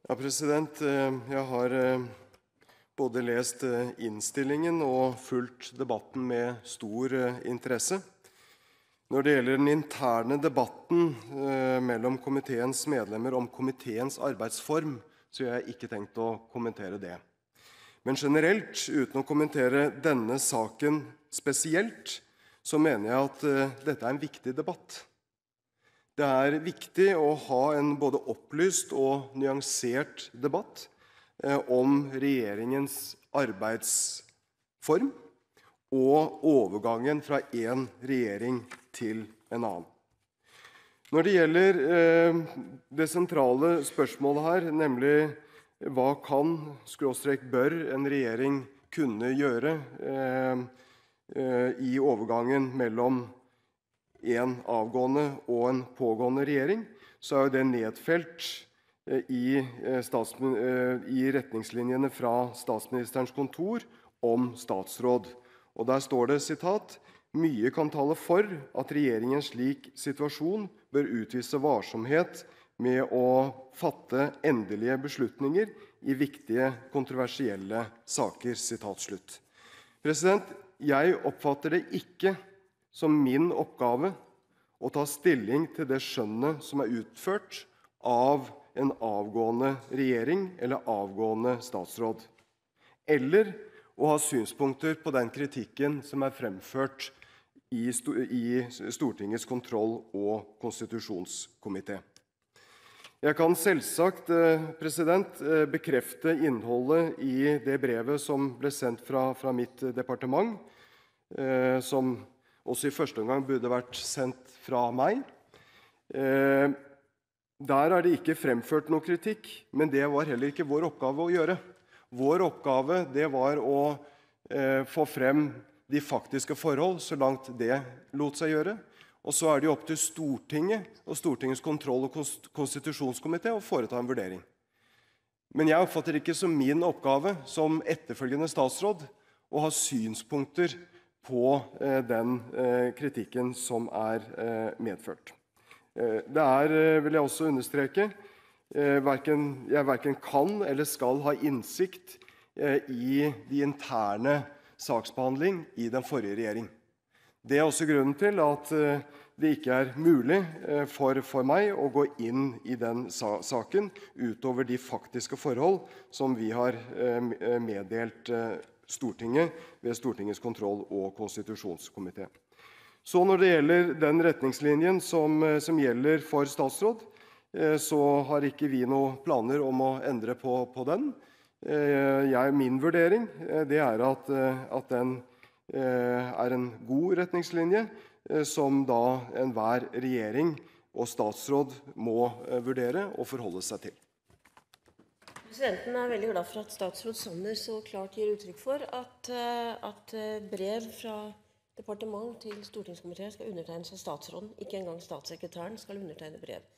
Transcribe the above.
Ja, president, jeg har både lest innstillingen og fulgt debatten med stor interesse. Når det gjelder den interne debatten mellom komiteens medlemmer om komiteens arbeidsform, så har jeg ikke tenkt å kommentere det. Men generelt, uten å kommentere denne saken spesielt, så mener jeg at dette er en viktig debatt. Det er viktig å ha en både opplyst og nyansert debatt om regjeringens arbeidsform og overgangen fra en regjering til en annen. Når det gjelder det sentrale spørsmålet her, nemlig hva bør en regjering kunne gjøre i overgangen mellom en avgående og en pågående regjering, så er det nedfelt i retningslinjene fra Statsministerens kontor om statsråd. Og der står det, sitat, «Mye kan tale for at regjeringen i en slik situasjon bør utvise varsomhet med å fatte endelige beslutninger i viktige, kontroversielle saker.» Sitat slutt. President, jeg oppfatter det ikke som min oppgave å ta stilling til det skjønnet som er utført av en avgående regjering eller avgående statsråd, eller å ha synspunkter på den kritikken som er fremført i Stortingets kontroll- og konstitusjonskomité. Jeg kan selvsagt, president, bekrefte innholdet i det brevet som ble sendt fra mitt departement, som også i første omgang burde vært sendt fra meg. Der er det ikke fremført noe kritikk, men det var heller ikke vår oppgave å gjøre. Vår oppgave det var å få frem de faktiske forhold så langt det lot seg gjøre. Og så er det jo opp til Stortinget og Stortingets kontroll- og konstitusjonskomité å foreta en vurdering. Men jeg oppfatter ikke som min oppgave som etterfølgende statsråd å ha synspunkter på den kritikken som er medført. Det er, vil jeg også understreke, jeg hverken kan eller skal ha innsikt i de interne saksbehandling i den forrige regjering. Det er også grunnen til at det ikke er mulig for meg å gå inn i den saken utover de faktiske forhold som vi har meddelt Stortinget ved Stortingets kontroll- og konstitusjonskomité. Så når det gjelder den retningslinjen som gjelder for statsråd, så har ikke vi noen planer om å endre på den. Min vurdering det er at den er en god retningslinje som da enhver regjering og statsråd må vurdere og forholde seg til. Presidenten er veldig glad for at statsråd Sanner så klart gir uttrykk for at brev fra departement til stortingskomiteen skal undertegnes av statsråden. Ikke engang statssekretæren skal undertegne brev.